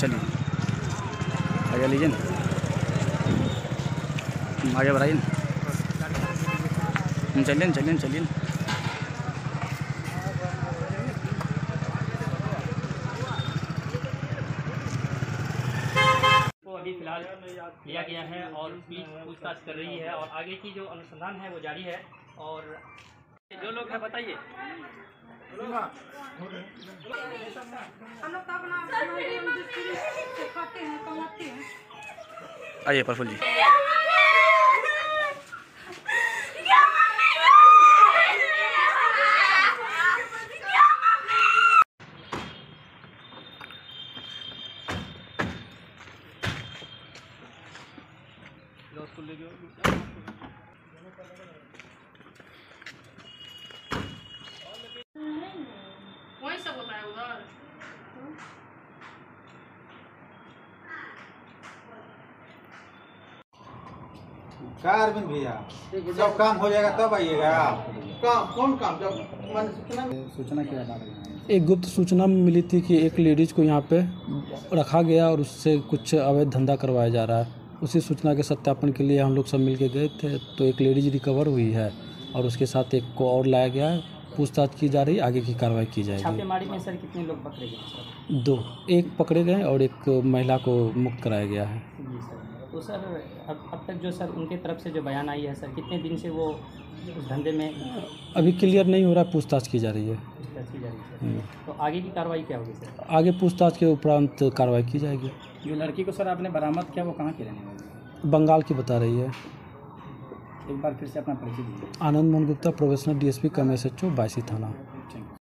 चलिए आगे लीजिए ना, आगे बढ़ाइए ना, चलिए ना चलिए ना चलिए ना। अभी फिलहाल लिया गया है और पुलिस पूछताछ कर रही है और आगे की जो अनुसंधान है वो जारी है। और जो लोग हैं बताइए। आइए प्रफुल्ल जी। वही सब होता है उधर। क्या अरविंद भैया, जब काम हो जाएगा तब आइएगा। काम कौन काम? जब सूचना क्या बात है? एक गुप्त सूचना मिली थी कि एक लेडीज़ को यहाँ पे रखा गया और उससे कुछ अवैध धंधा करवाया जा रहा है। उसी सूचना के सत्यापन के लिए हम लोग सब मिल के गए थे, तो एक लेडीज़ रिकवर हुई है और उसके साथ एक को और लाया गया है। पूछताछ की जा रही है, आगे की कार्रवाई की जाएगी। छापेमारी में सर कितने लोग पकड़े गए सर? 2, एक पकड़े गए और एक महिला को मुक्त कराया गया है। जी सर। तो सर अब तक जो सर उनके तरफ से जो बयान आई है सर, कितने दिन से वो उस धंधे में? अभी क्लियर नहीं हो रहा है, पूछताछ की जा रही है। पूछताछ की जा रही है सर। तो आगे की कार्रवाई क्या होगी सर? आगे पूछताछ के उपरांत कार्रवाई की जाएगी। जो लड़की को सर आपने बरामद किया वो कहाँ की रहने वाली है? बंगाल की बता रही है। एक बार फिर से अपना परिचय दीजिए। Anand Mohan Gupta, professional DSP cum SHO 22 थाना।